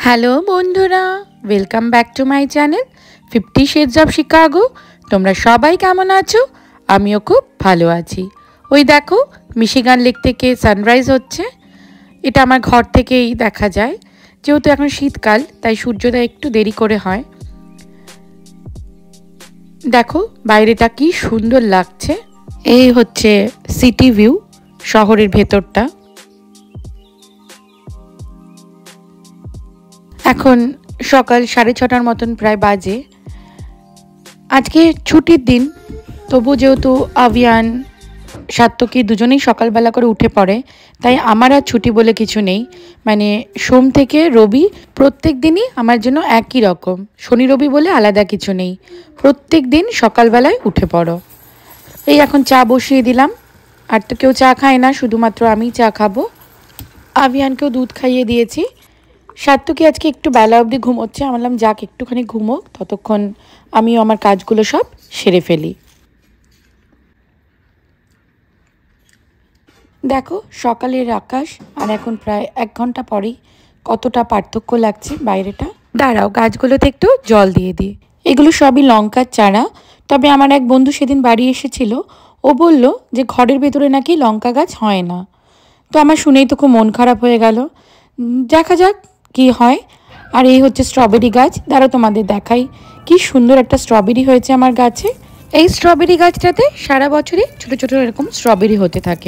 Hello বন্ধুরা, welcome back to my channel 50 shades of Chicago. তোমরা সবাই কেমন আছো? আমিও খুব ভালো আছি। ওই দেখো, মিশিগান লেক থেকে সানরাইজ হচ্ছে। এটা আমার ঘর থেকেই দেখা যায়। যেহেতু এখন শীতকাল, তাই সূর্যোদয় একটু দেরি করে হয়। দেখো বাইরেটা কি সুন্দর লাগছে। এই হচ্ছে সিটি ভিউ, শহরের ভেতরটা। এখন সকাল 6:30টার মতন প্রায় বাজে। আজকে ছুটির দিন, তবু যেহেতু আভিয়ান সাত্তকী দুজনেই সকালবেলা করে উঠে পড়ে, তাই আমার আর ছুটি বলে কিছু নেই। মানে সোম থেকে রবি প্রত্যেক দিনই আমার জন্য একই রকম, শনি রবি বলে আলাদা কিছু নেই। প্রত্যেক দিন সকালবেলায় উঠে পড়ো। এই এখন চা বসিয়ে দিলাম। আর তো কেউ চা খায় না, শুধুমাত্র আমিই চা খাবো। আভিয়ানকেও দুধ খাইয়ে দিয়েছি। সাত্তকী আজকে একটু বেলা অবধি ঘুমোচ্ছে। আমি বললাম যাক একটুখানি ঘুমোক, ততক্ষণ আমিও আমার কাজগুলো সব সেরে ফেলি। দেখো সকালের আকাশ আর এখন প্রায় 1 ঘন্টা পরেই কতটা পার্থক্য লাগছে বাইরেটা। দাঁড়াও, গাছগুলোতে একটু জল দিয়ে দিই। এগুলো সবই লঙ্কার চারা। তবে আমার এক বন্ধু সেদিন বাড়ি এসেছিল, ও বলল যে ঘরের ভেতরে নাকি লঙ্কা গাছ হয় না। তো আমার শুনেই তো খুব মন খারাপ হয়ে গেল। দেখা যাক কি হয়। আর এই হচ্ছে স্ট্রবেরি গাছ। দাঁড়াও তোমাদের দেখাই, কি সুন্দর একটা স্ট্রবেরি হয়েছে আমার গাছে। এই স্ট্রবেরি গাছটাতে সারা বছরই ছোট ছোট এরকম স্ট্রবেরি হতে থাকে।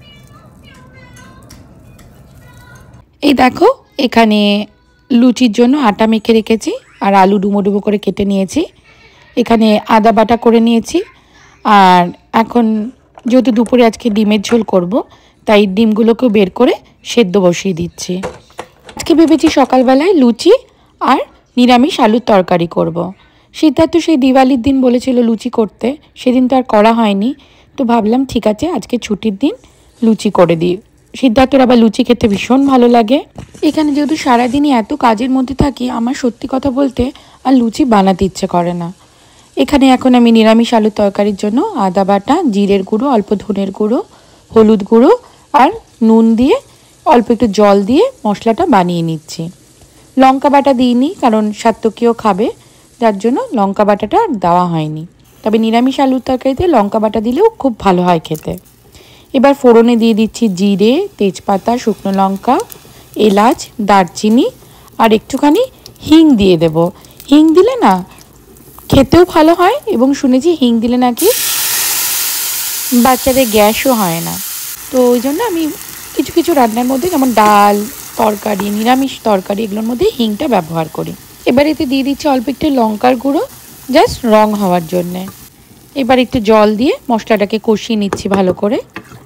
এই দেখো, এখানে লুচির জন্য আটা মেখে রেখেছি আর আলু ডুমো ডুমো করে কেটে নিয়েছি। এখানে আদা বাটা করে নিয়েছি। আর এখন যেহেতু দুপুরে আজকে ডিমের ঝোল করব, তাই ডিমগুলোকেও বের করে সেদ্ধ বসিয়ে দিচ্ছি। আজকে ভেবেছি সকালবেলায় লুচি আর নিরামিষ আলুর তরকারি করব। সিদ্ধার্থ সেই দিওয়ালির দিন বলেছিল লুচি করতে, সেদিন তো আর করা হয়নি। তো ভাবলাম ঠিক আছে, আজকে ছুটির দিন লুচি করে দিই। সিদ্ধার্থর আবার লুচি খেতে ভীষণ ভালো লাগে। এখানে যেহেতু সারাদিনই এত কাজের মধ্যে থাকি, আমার সত্যি কথা বলতে আর লুচি বানাতে ইচ্ছে করে না। এখানে এখন আমি নিরামিষ আলুর তরকারির জন্য আদা বাটা, জিরের গুঁড়ো, অল্প ধনের গুঁড়ো, হলুদ গুঁড়ো আর নুন দিয়ে অল্প একটু জল দিয়ে মশলাটা বানিয়ে নিচ্ছি। লঙ্কা বাটা দিইনি, কারণ সাত্তকীও খাবে, যার জন্য লঙ্কা বাটাটা আর দেওয়া হয়নি। তবে নিরামিষ আলুর তরকারিতে লঙ্কা বাটা দিলেও খুব ভালো হয় খেতে। এবার ফোড়নে দিয়ে দিচ্ছি জিরে, তেজপাতা, শুকনো লঙ্কা, এলাচ, দারচিনি আর একটুখানি হিং দিয়ে দেব। হিং দিলে না খেতেও ভালো হয়, এবং শুনেছি হিং দিলে নাকি বাচ্চাদের গ্যাসও হয় না। তো ওই জন্য আমি কিছু কিছু রান্নার মধ্যে, যেমন ডাল, তরকারি, নিরামিষ তরকারি, এগুলোর মধ্যে হিংটা ব্যবহার করি। এবার এতে দিয়ে দিচ্ছি অল্প একটু লঙ্কার গুঁড়ো, জাস্ট রং হওয়ার জন্যে। এবার একটু জল দিয়ে মশলাটাকে কষিয়ে নিচ্ছি ভালো করে।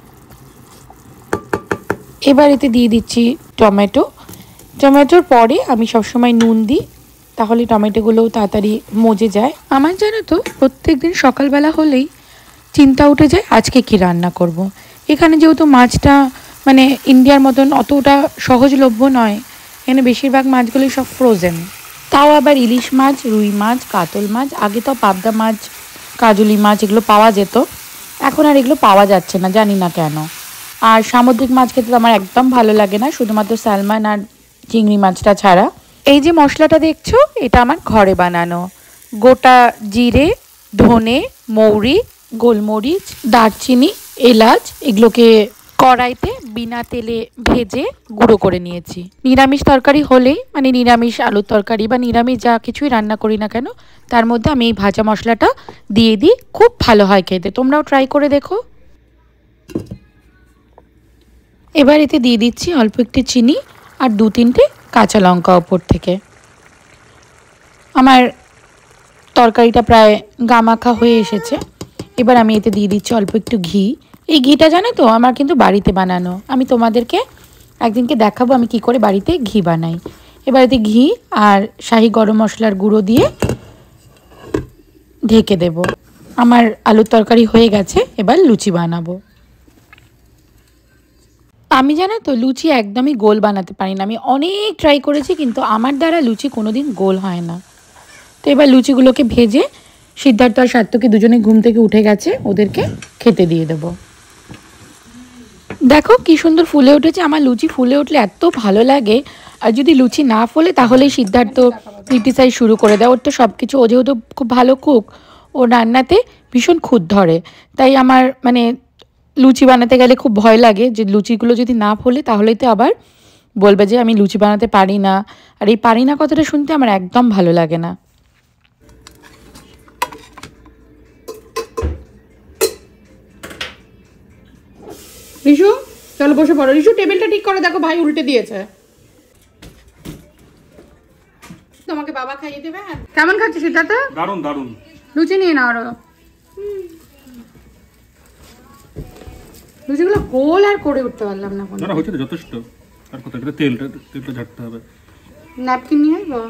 এবার এতে দিয়ে দিচ্ছি টমেটো। টমেটোর পরে আমি সবসময় নুন দিই, তাহলে টমেটোগুলোও তাড়াতাড়ি মজে যায়। আমার জানো তো প্রত্যেক দিন সকালবেলা হলেই চিন্তা উঠে যায় আজকে কি রান্না করব। এখানে যেহেতু মাছটা মানে ইন্ডিয়ার মতন অতটা সহজলভ্য নয়, এখানে বেশিরভাগ মাছগুলোই সব ফ্রোজেন। তাও আবার ইলিশ মাছ, রুই মাছ, কাতল মাছ, আগে তো পাবদা মাছ, কাজলি মাছ এগুলো পাওয়া যেত, এখন আর এগুলো পাওয়া যাচ্ছে না, জানি না কেন। আর সামুদ্রিক মাছ খেতে তো আমার একদম ভালো লাগে না, শুধুমাত্র স্যালমন আর চিংড়ি মাছটা ছাড়া। এই যে মশলাটা দেখছো, এটা আমার ঘরে বানানো। গোটা জিরে, ধনে, মৌরি, গোলমরিচ, দারচিনি, এলাচ এগুলোকে কড়াইতে বিনা তেলে ভেজে গুঁড়ো করে নিয়েছি। নিরামিষ তরকারি হলেই, মানে নিরামিষ আলুর তরকারি বা নিরামিষ যা কিছুই রান্না করি না কেন, তার মধ্যে আমি এই ভাজা মশলাটা দিয়ে দিই। খুব ভালো হয় খেতে, তোমরাও ট্রাই করে দেখো। এবার এতে দিয়ে দিচ্ছি অল্প একটু চিনি আর 2-3টে কাঁচা লঙ্কা ওপর থেকে। আমার তরকারিটা প্রায় গামাখা হয়ে এসেছে। এবার আমি এতে দিয়ে দিচ্ছি অল্প একটু ঘি। এই ঘিটা জানো তো আমার কিন্তু বাড়িতে বানানো। আমি তোমাদেরকে একদিনকে দেখাবো আমি কি করে বাড়িতে ঘি বানাই। এবার এতে ঘি আর শাহি গরম মশলার গুঁড়ো দিয়ে ঢেকে দেব। আমার আলুর তরকারি হয়ে গেছে, এবার লুচি বানাবো। আমি জানো তো লুচি একদমই গোল বানাতে পারি না। আমি অনেক ট্রাই করেছি, কিন্তু আমার দ্বারা লুচি কোনোদিন গোল হয় না। তো এবার লুচিগুলোকে ভেজে সিদ্ধার্থ আর সাত্তকী দুজনে ঘুম থেকে উঠে গেছে, ওদেরকে খেতে দিয়ে দেব। দেখো কি সুন্দর ফুলে উঠেছে। আমার লুচি ফুলে উঠলে এত ভালো লাগে। আর যদি লুচি না ফোলে তাহলেই সিদ্ধার্থ ক্রিটিসাইজ শুরু করে দেয়। ওর তো সব কিছু, ও যেহেতু খুব ভালো কুক, ও রান্নাতে ভীষণ খুঁত ধরে। তাই আমার মানে লুচি বানাতে গেলে খুব ভয় লাগে যে লুচিগুলো যদি না ফোলে তাহলেই তো আবার বলবে যে আমি লুচি বানাতে পারি না। আর এই পারি না কথাটা শুনতে আমার একদম ভালো লাগে না। রিশু চলো বসে পড়ো। রিশু টেবিলটা ঠিক করে দেখো, ভাই উল্টে দিয়েছে। তোমাকে বাবা খাইয়ে দেবে। কেমন খাচ্ছে সিদ্ধার্থ? দারুন দারুন। লুচি নিয়ে নাও আরো। লুচিগুলো গোল আর করে উঠতে পারলাম না। না হচ্ছে না, যথেষ্ট। আর কোথায় তেলটা ঝাড়তে হবে। ন্যাপকিন নিয়ে আসবো।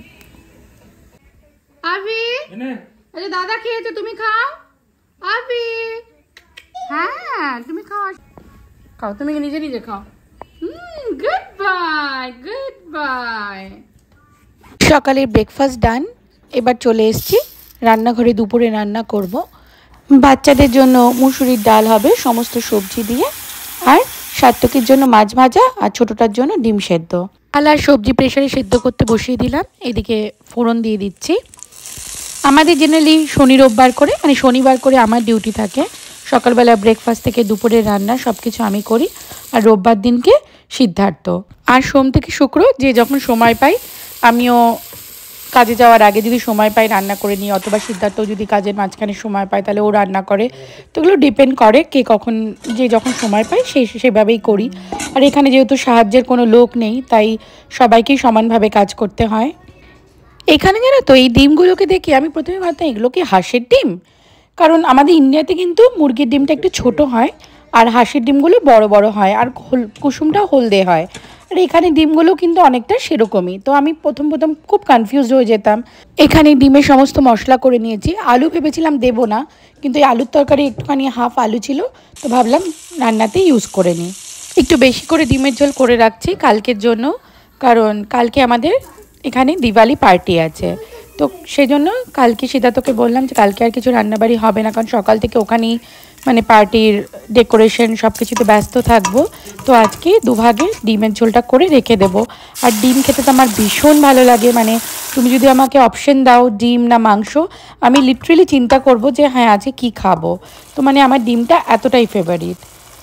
আবি আরে দাদা খেয়েছে, তুমি খাও। আবি হ্যাঁ তুমি খাও, খাও তুমি নিজে নিজে খাও। Good bye good bye. সকালের ব্রেকফাস্ট ডান। এবার চলে এসেছি রান্নাঘরে, দুপুরে রান্না করব। বাচ্চাদের জন্য মুসুরির ডাল হবে সমস্ত সবজি দিয়ে, আর সাত্তকীর জন্য মাছ ভাজা, আর ছোটটার জন্য ডিম সেদ্ধ। ডাল আর সবজি প্রেসারে সেদ্ধ করতে বসিয়ে দিলাম। এদিকে ফোড়ন দিয়ে দিচ্ছি। আমাদের জেনারেলি শনি রোববার করে, মানে শনিবার করে আমার ডিউটি থাকে। সকালবেলা ব্রেকফাস্ট থেকে দুপুরের রান্না সব কিছু আমি করি, আর রোববার দিনকে সিদ্ধার্থ। আর সোম থেকে শুক্র যে যখন সময় পাই, আমিও কাজে যাওয়ার আগে যদি সময় পাই রান্না করে নিই, অথবা সিদ্ধার্থ যদি কাজের মাঝখানে সময় পায় তাহলে ও রান্না করে। তো এগুলো ডিপেন্ড করে কে কখন যে যখন সময় পায় সেভাবেই করি। আর এখানে যেহেতু সাহায্যের কোনো লোক নেই, তাই সবাইকেই সমানভাবে কাজ করতে হয়। এখানে জানো তো এই ডিমগুলোকে দেখি আমি প্রথমে ভাবতাম এগুলো কি হাঁসের ডিম, কারণ আমাদের ইন্ডিয়াতে কিন্তু মুরগির ডিমটা একটু ছোট হয় আর হাঁসের ডিমগুলো বড় বড় হয়, আর কুসুমটাও হলদে হয়। আর এখানে ডিমগুলো কিন্তু অনেকটা সেরকমই। তো আমি প্রথম খুব কনফিউজড হয়ে যেতাম। এখানে ডিমের সমস্ত মশলা করে নিয়েছি। আলু ভেবেছিলাম দেবো না, কিন্তু এই আলুর তরকারি একটুখানি হাফ আলু ছিল, তো ভাবলাম রান্নাতে ইউজ করে নিই। একটু বেশি করে ডিমের ঝোল করে রাখছি কালকের জন্য, কারণ কালকে আমাদের এখানে দিওয়ালি পার্টি আছে। তো সেই জন্য কালকে সিদ্ধার্থকে বললাম যে কালকে আর কিছু রান্নাবাড়ি হবে না, কারণ সকাল থেকে ওখানেই মানে পার্টির ডেকোরেশন সব কিছুতে ব্যস্ত থাকবো। তো আজকে দুভাগে ডিমের ঝোলটা করে রেখে দেবো। আর ডিম খেতে তো আমার ভীষণ ভালো লাগে। মানে তুমি যদি আমাকে অপশন দাও ডিম না মাংস, আমি লিটারেলি চিন্তা করব যে হ্যাঁ আজকে কী খাবো। তো মানে আমার ডিমটা এতটাই ফেভারিট।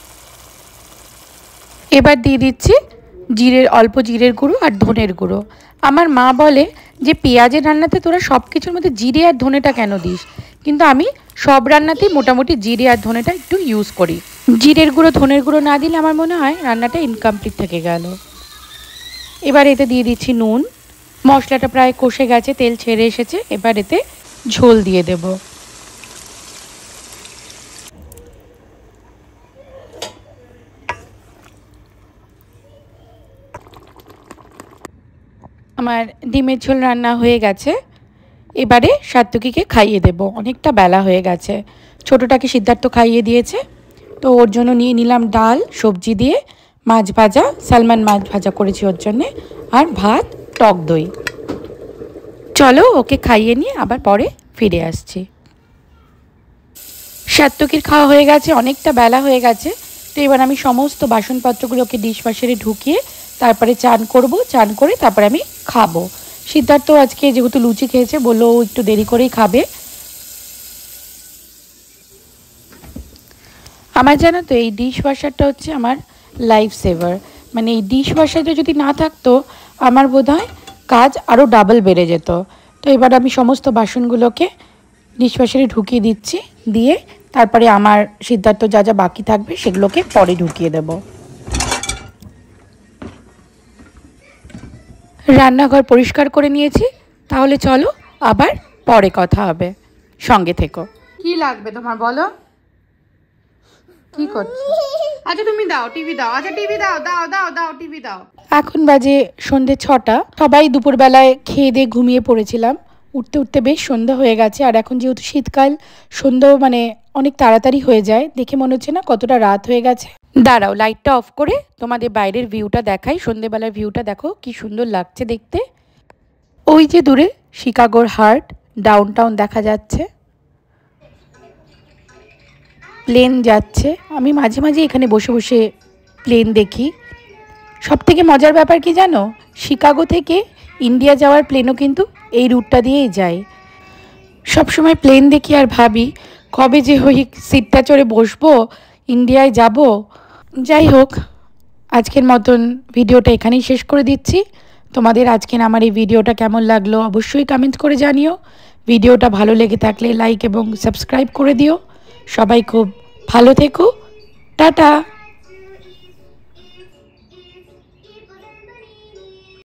এবার দিয়ে দিচ্ছি অল্প জিরের গুঁড়ো আর ধনের গুঁড়ো। আমার মা বলে যে পেঁয়াজের রান্নাতে তোরা সব কিছুর মধ্যে জিরে আর ধনেটা কেন দিস, কিন্তু আমি সব রান্নাতেই মোটামুটি জিরে আর ধনেটা একটু ইউজ করি। জিরের গুঁড়ো ধনের গুঁড়ো না দিলে আমার মনে হয় রান্নাটা ইনকমপ্লিট থেকে গেল। এবার এতে দিয়ে দিচ্ছি নুন। মশলাটা প্রায় কষে গেছে, তেল ছেড়ে এসেছে। এবার এতে ঝোল দিয়ে দেব। আমার ডিমের ঝোল রান্না হয়ে গেছে। এবারে সাত্তকীকে খাইয়ে দেব, অনেকটা বেলা হয়ে গেছে। ছোটোটাকে সিদ্ধার্থ খাইয়ে দিয়েছে, তো ওর জন্য নিয়ে নিলাম ডাল সবজি দিয়ে, মাছ ভাজা, সালমান মাছ ভাজা করেছি ওর জন্যে, আর ভাত, টক দই। চলো ওকে খাইয়ে নিয়ে আবার পরে ফিরে আসছি। সাত্তকীর খাওয়া হয়ে গেছে, অনেকটা বেলা হয়ে গেছে। তো এবার আমি সমস্ত বাসনপত্রগুলোকে ডিশ ওয়াশারে ঢুকিয়ে তারপরে চান করব। চান করে তারপরে আমি খাবো। সিদ্ধার্থ আজকে যেহেতু লুচি খেয়েছে, বললো ও একটু দেরি করেই খাবে। আমার জানো তো এই ডিশ ওয়াশারটা হচ্ছে আমার লাইফ সেভার। মানে এই ডিশ ওয়াশারটা যদি না থাকতো আমার বোধহয় কাজ আরও ডাবল বেড়ে যেত। তো এবার আমি সমস্ত বাসনগুলোকে ডিশ ওয়াশারে ঢুকিয়ে দিচ্ছি, দিয়ে তারপরে আমার সিদ্ধার্থ যা যা বাকি থাকবে সেগুলোকে পরে ঢুকিয়ে দেব। রান্নাঘর পরিষ্কার করে নিয়েছি, তাহলে চলো আবার পরে কথা হবে, সঙ্গে থেকো। কি লাগবে তোমার বলো, কি করছো? আচ্ছা তুমি দাও, টিভি দাও। আচ্ছা টিভি দাও, দাও দাও দাও টিভি দাও। এখন বাজে সন্ধ্যে 6টা। সবাই দুপুরবেলায় খেয়ে দিয়ে ঘুমিয়ে পড়েছিলাম। উঠতে উঠতে বেশ সন্ধ্যা হয়ে গেছে। আর এখন যেহেতু শীতকাল, সন্ধ্যাও মানে অনেক তাড়াতাড়ি হয়ে যায়। দেখে মনে হচ্ছে না কতটা রাত হয়ে গেছে। দাঁড়াও লাইটটা অফ করে তোমাদের বাইরের ভিউটা দেখাই। সন্ধ্যেবেলার ভিউটা দেখো কি সুন্দর লাগছে দেখতে। ওই যে দূরে শিকাগোর হার্ট, ডাউনটাউন দেখা যাচ্ছে। প্লেন যাচ্ছে, আমি মাঝে মাঝে এখানে বসে বসে প্লেন দেখি। সবথেকে মজার ব্যাপার কি জানো, শিকাগো থেকে ইন্ডিয়া যাওয়ার প্লেনও কিন্তু এই রুটটা দিয়েই যায়। সবসময় প্লেন দেখি আর ভাবি কবে যে ওই সিটটা চড়ে বসবো, ইন্ডিয়ায় যাব। যাই হোক, আজকের মতন ভিডিওটা এখানেই শেষ করে দিচ্ছি। তোমাদের আজকের আমার এই ভিডিওটা কেমন লাগলো অবশ্যই কমেন্ট করে জানিও। ভিডিওটা ভালো লেগে থাকলে লাইক এবং সাবস্ক্রাইব করে দিও। সবাই খুব ভালো থেকো, টাটা।